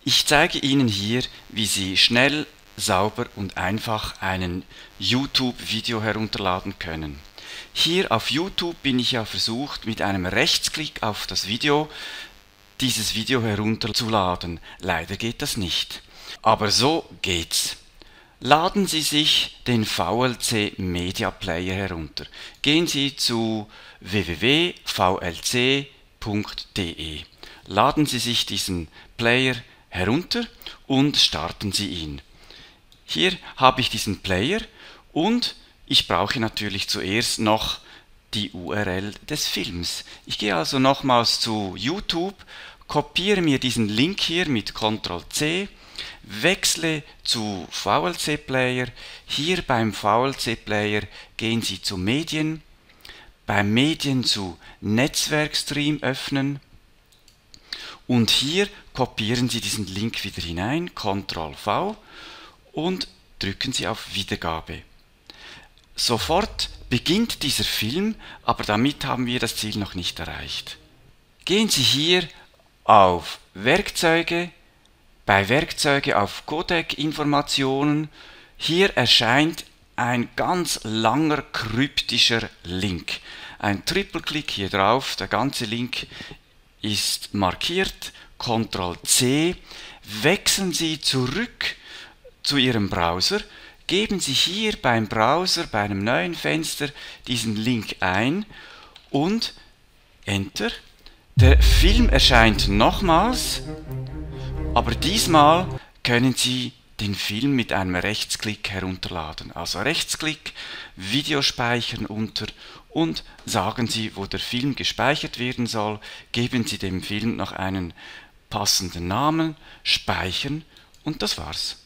Ich zeige Ihnen hier, wie Sie schnell, sauber und einfach einen YouTube-Video herunterladen können. Hier auf YouTube bin ich ja versucht, mit einem Rechtsklick auf das Video dieses Video herunterzuladen. Leider geht das nicht. Aber so geht's. Laden Sie sich den VLC Media Player herunter. Gehen Sie zu www.vlc.de. Laden Sie sich diesen Player herunter und starten Sie ihn. Hier habe ich diesen Player und ich brauche natürlich zuerst noch die URL des Films. Ich gehe also nochmals zu YouTube, kopiere mir diesen Link hier mit Ctrl+C, wechsle zu VLC Player. Hier beim VLC Player gehen Sie zu Medien, beim Medien zu Netzwerkstream öffnen und hier kopieren Sie diesen Link wieder hinein, Ctrl+V, und drücken Sie auf Wiedergabe. Sofort beginnt dieser Film, aber damit haben wir das Ziel noch nicht erreicht. Gehen Sie hier auf Werkzeuge, bei Werkzeuge auf Codec-Informationen. Hier erscheint ein ganz langer kryptischer Link. Ein Trippelklick hier drauf, der ganze Link ist markiert, Ctrl+C, wechseln Sie zurück zu Ihrem Browser, geben Sie hier beim Browser, bei einem neuen Fenster, diesen Link ein und Enter. Der Film erscheint nochmals, aber diesmal können Sie den Film mit einem Rechtsklick herunterladen. Also Rechtsklick, Video speichern unter und sagen Sie, wo der Film gespeichert werden soll, geben Sie dem Film noch einen passenden Namen, speichern und das war's.